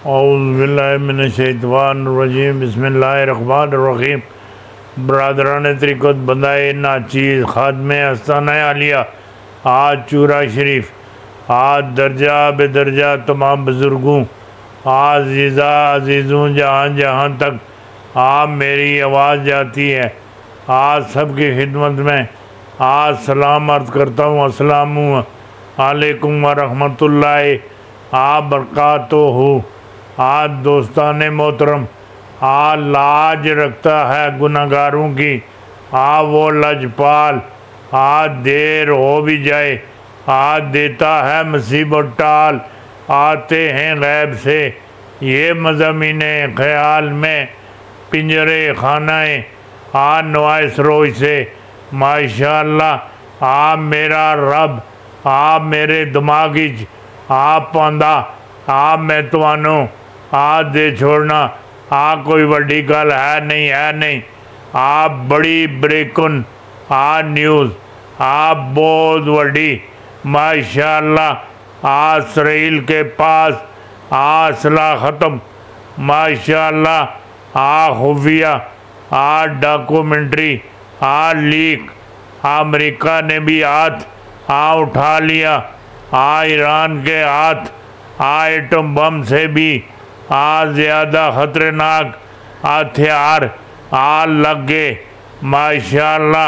اعوذ باللہ من الشیطان الرجیم بسم اللہ الرحمن الرحیم۔ برادران طریقت بندائے ناچیز خادم آستانہ عالیہ، آج چورا شریف، آج درجہ بے درجہ تمام بزرگوں، آج عزیزوں جہاں جہاں تک آپ میری آواز جاتی ہے، آج سب کی خدمت میں آج سلام عرض کرتا ہوں۔ السلام علیکم ورحمۃ اللہ وبرکاتہ۔ آج دوستان محترم، آج لاج رکھتا ہے گناہگاروں کی، وہ لجپال، آج دیر ہو بھی جائے آج دیتا ہے مصیبت ٹال۔ آتے ہیں غیب سے یہ مضامین خیال میں، پنجرے خانہ نوائس روش سے، ماشاءاللہ میرا رب میرے دماغی پاندہ میں توانوں دے چھوڑنا کوئی بڑی گل ہے نہیں بڑی بریکن نیوز بہت بڑی، ماشاءاللہ اسرائیل کے پاس اسلحہ ختم، ماشاءاللہ خفیہ ڈاکومنٹری لیک، امریکہ نے بھی ہاتھ اٹھا لیا، ایران کے ہاتھ ایٹم بم سے بھی زیادہ خطرناک ہتھیار لگ گئے، ماشاءاللہ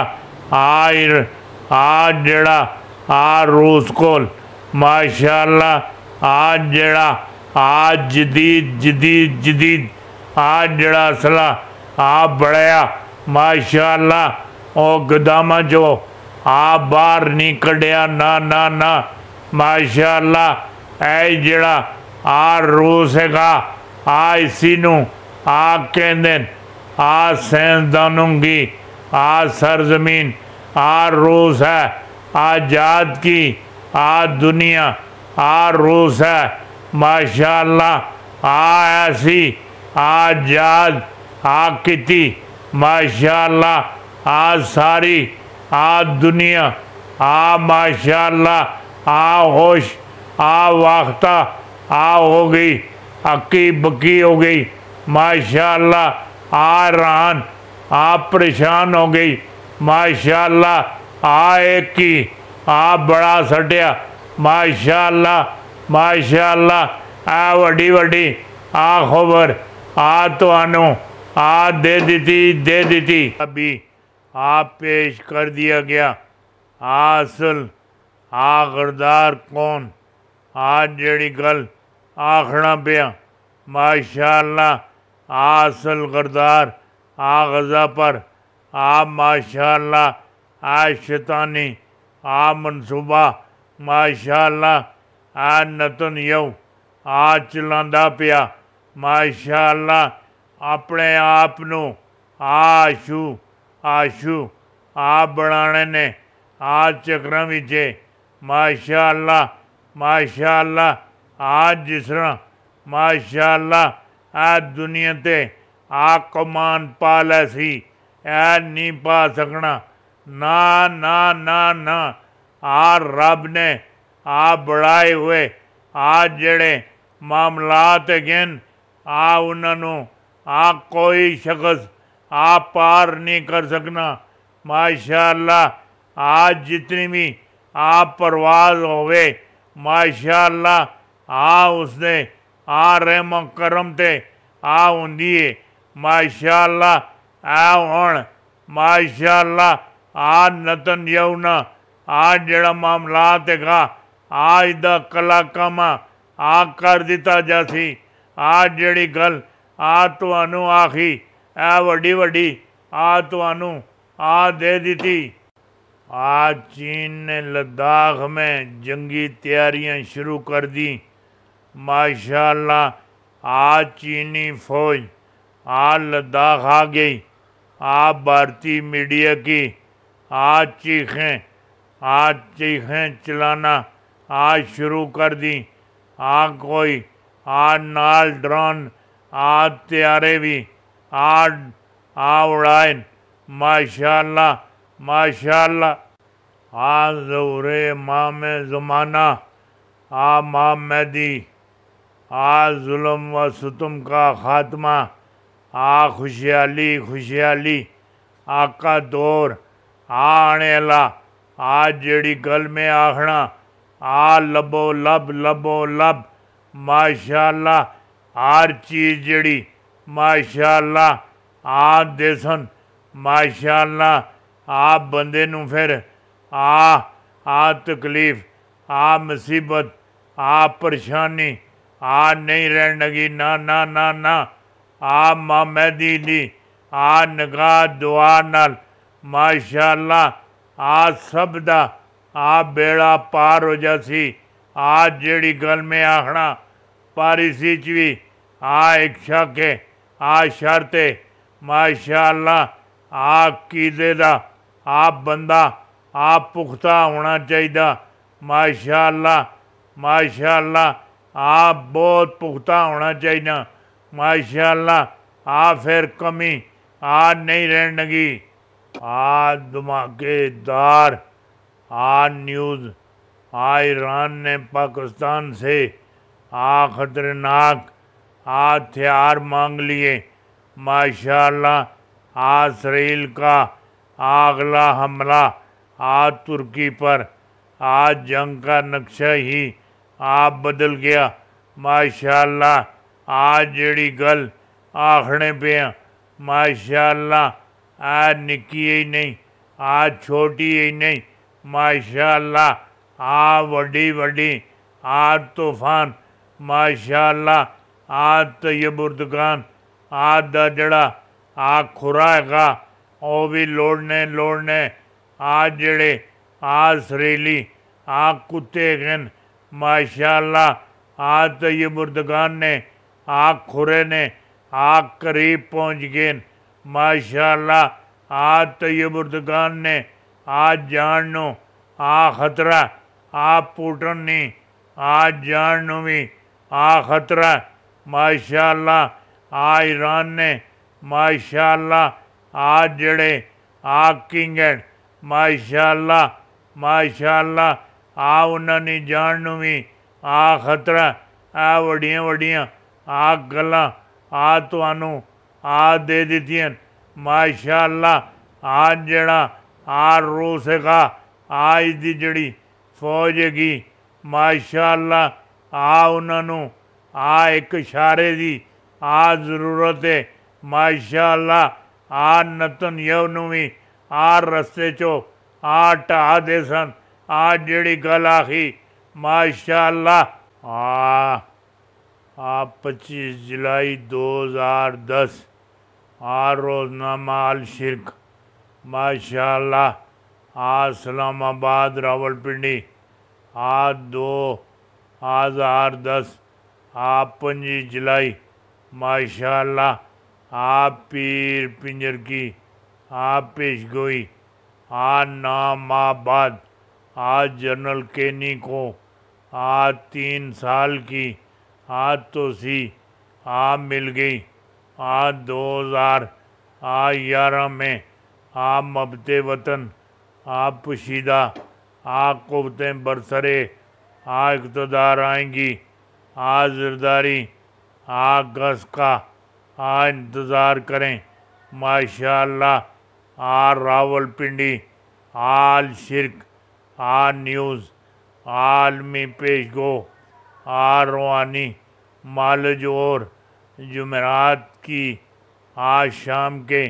جڑا روس کو ماشاءاللہ جڑا جدید جڑا اسلحہ بڑھیا، ماشاءاللہ گدامہ جو باہر نہیں کڈیا نہ ماشاءاللہ جڑا روس ہے گا اسی نو کہندے سائنسدانوں کی سرزمین روس ہے، آزاد کی دنیا روس ہے، ماشاءاللہ ایسی آزاد کتی، ماشاءاللہ ساری دنیا ماشاءاللہ ہوش واختہ ہو گئی، اکی بکی ہو گئی، ماشاءاللہ ایران پریشان ہو گئی، ماشاءاللہ ایک کی بڑا سٹیا، ماشاءاللہ وڈی خبر توانوں دے دیتی ابھی پیش کر دیا گیا۔ اصل غدار کون جڑی گل آکھنا پیا، ماشاءاللہ اصل غدار غزہ پر ماشاءاللہ شیطانی منصوبہ ماشاءاللہ نتنیاہو چلاندا پیا، ماشاءاللہ اپنے آپ نو آشو بنانے نے چکراں وچے، ماشاءاللہ جس طرح ماشاءاللہ دنیا تے کمان پا لے سی نہیں پا سکنا، نہ رب نے بڑھائے ہوئے جڑے معاملات گن انہوں کوئی شخص پار نہیں کر سکنا، ماشاءاللہ جتنی بھی پرواز ہوئے، ماشاءاللہ اس نے رحم و کرم تے ہوندی ہے، ماشاءاللہ ہن ماشاءاللہ نتنیاہو نا جڑا معاملات گا دا کلا کاما کر دیتا جاسی، جڑی گل توانوں آخی وڈی توانوں دے دیتی۔ چین نے لداخ میں جنگی تیاریاں شروع کر دی، ماشاءاللہ چینی فوج لداخ گئی، بھارتی میڈیا کی چیخیں چلانا شروع کر دی، کوئی نال ڈرون طیارے بھی اڑائے، ماشاءاللہ ظہور امام زمانہ امام مہدی ظلم و ستم کا خاتمہ، خوشحالی خوشحالی آقا دور آنے اللہ، جیڑی گل میں آخنا لبو لب لبو لب، ماشاءاللہ ہر چیز جڑی ماشاءاللہ دیسن ماشاءاللہ بندے نو پھر تکلیف مصیبت پریشانی نہیں رہن لگی، نہ ماں مہدی دی نگاہ دعا نال ماشاءاللہ سب دا بیڑا پار ہو جاسی، جیڑی گل میں آخنا پاریسی چوی ایک شک شرط ماشاءاللہ عقیدے دا بندہ پختہ ہونا چاہیے، ماشاءاللہ بہت پختہ ہونا چاہیے، ماشاءاللہ پھر کمی نہیں رہن لگی۔ دھماکے دار نیوز ایران نے پاکستان سے خطرناک ہتھیار مانگ لیے، ماشاءاللہ اسرائیل کا اگلا حملہ ترکی پر، جنگ کا نقشہ ہی بدل گیا، ماشاءاللہ جیڑی گل آخنے پہ ماشاءاللہ نکی ہی نہیں چھوٹی ہی نہیں، ماشاءاللہ وڈی وڈی طوفان، ماشاءاللہ طیب اردگان دا جڑا کھرا ہے وہ بھی لوڑنے جڑے اسرائیلی کتے گن، ماشاءاللہ طیب اردگان نے کھرے نے قریب پہنچ گئے، ماشاءاللہ طیب اردگان نے جان نو خطرہ پوٹن نہیں جان نو بھی خطرہ، ماشاءاللہ ایران نے ماشاءاللہ جڑے کنگڈ ماشاءاللہ انہوں نے جان نو بھی خطرہ، وڈیاں وڈیاں گلاں تانوں دے دیتیاں، ماشاءاللہ جڑا روس ہے اس دی جڑی فوج ہے ماشاءاللہ انہوں ایک اشارے دی ضرورت ہے، ماشاءاللہ نتنیاہو نو بھی رستے چو ٹھا دے سن، جیڑی گل آخی ماشاءاللہ 25 جولائی 2010 روزنامہ الشرق ماشاءاللہ اسلام آباد راولپنڈی 2010 25 جولائی ماشاءاللہ پیر پنجر کی پیش گوئی، 9 ماہ بعد جنرل کینی کو 3 سال کی توسیع مل گئی، 2011 میں مبت وطن پوشیدہ قوتیں برسرے اقتدار آئیں گی، زرداری گز کا انتظار کریں، ماشاءاللہ راولپنڈی الشرق نیوز عالمی پیش گو روحانی مالج اور جمعرات کی شام کے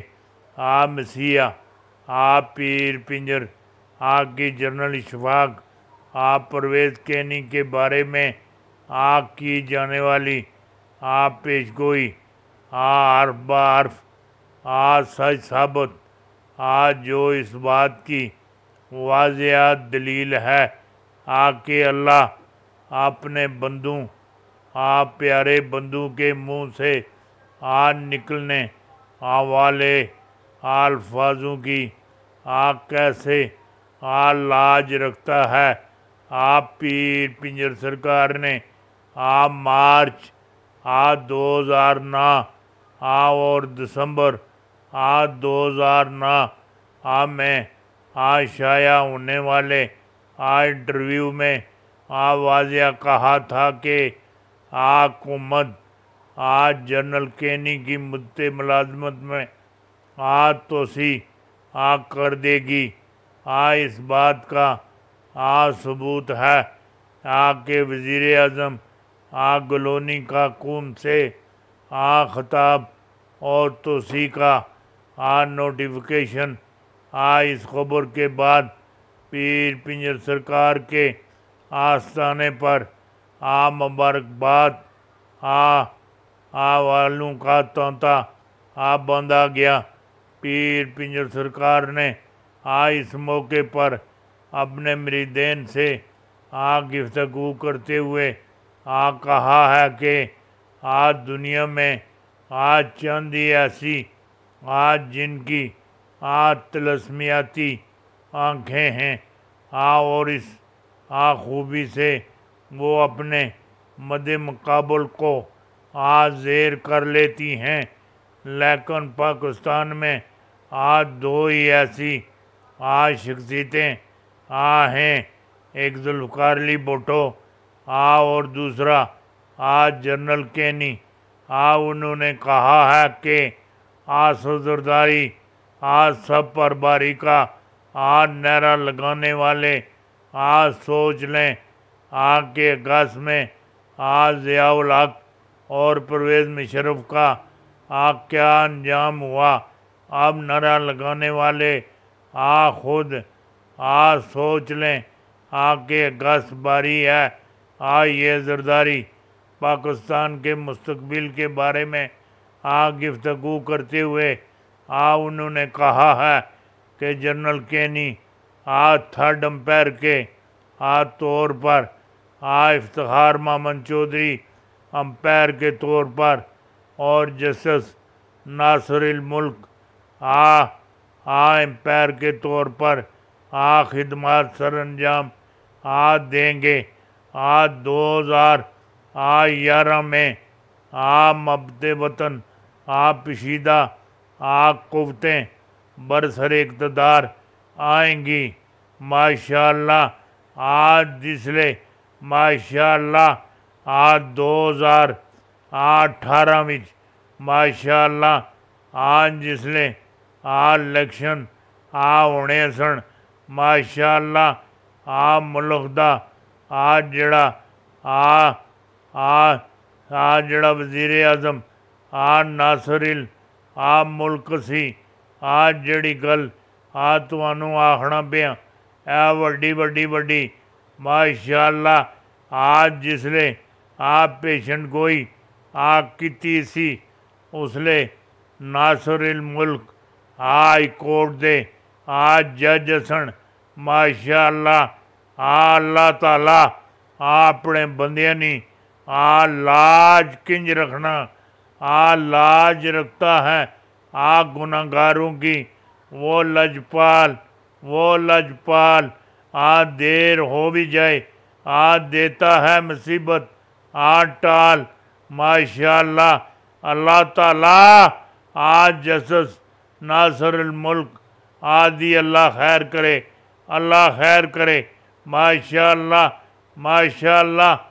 مسیح پیر پنجر کی جنرل اشفاق پرویز کینی کے بارے میں کی جانے والی پیش گوئی حرف بحرف سچ ثابت، جو اس بات کی واضح دلیل ہے کہ اللہ اپنے بندوں پیارے بندوں کے منہ سے نکلنے والے الفاظوں کی کیسے لاج رکھتا ہے۔ پیر پنجر سرکار نے مارچ 2009 اور دسمبر 2009 میں شائع ہونے والے انٹرویو میں واضح کہا تھا کہ حکومت جنرل کینی کی مدت ملازمت میں توسیع کر دے گی۔ اس بات کا ثبوت ہے کہ وزیر اعظم گلونی کا قوم سے خطاب اور توسیع کا نوٹیفیکیشن اس خبر کے بعد پیر پنجر سرکار کے آستانے پر مبارکباد والوں کا تانتا باندھا گیا۔ پیر پنجر سرکار نے اس موقع پر اپنے مریدین سے گفتگو کرتے ہوئے کہا ہے کہ دنیا میں چند ہی ایسی جن کی طلسمیاتی آنکھیں ہیں اور اس خوبی سے وہ اپنے مد مقابل کو زیر کر لیتی ہیں، لیکن پاکستان میں دو ہی ایسی شخصیتیں ہیں، ایک ذوالفقار علی بھٹو اور دوسرا جنرل کینی۔ انہوں نے کہا ہے کہ سرداری سب پر باری کا نعرہ لگانے والے سوچ لیں کہ اگست میں ضیاء الحق اور پرویز مشرف کا کیا انجام ہوا۔ اب نعرہ لگانے والے خود سوچ لیں کہ اگست باری ہے۔ یہ زرداری پاکستان کے مستقبل کے بارے میں گفتگو کرتے ہوئے انہوں نے کہا ہے کہ جنرل کینی تھرڈ امپائر کے طور پر، افتخار محمد چودھری امپائر کے طور پر اور جسٹس ناصر الملک امپائر کے طور پر خدمات سر انجام دیں گے۔ 2011 میں مبت وطن پشیدہ قوتیں برسر اقتدار آئیں گی ماشاءاللہ۔ جسلے ماشاءاللہ 2018 وچ ماشاءاللہ جسلے الیکشن ہونے سن ماشاءاللہ ملک دا جڑا وزیر اعظم ناصر الملک سی، جڑی گل تانوں آکھنا پیا وڈی ماشاءاللہ جسلے پیشن گوئی کیتی سی، اسلے ناصر الملک ہائی کورٹ دے جج سن ماشاءاللہ۔ اللہ تعالیٰ اپنے بندیاں نی لاج کنج رکھنا، لاج رکھتا ہے گناہگاروں کی۔ وہ لجپال دیر ہو بھی جائے دیتا ہے مصیبت ٹال ماشاءاللہ۔ اللہ تعالیٰ جسٹس ناصر الملک دی اللہ خیر کرے، اللہ خیر کرے ماشاءاللہ۔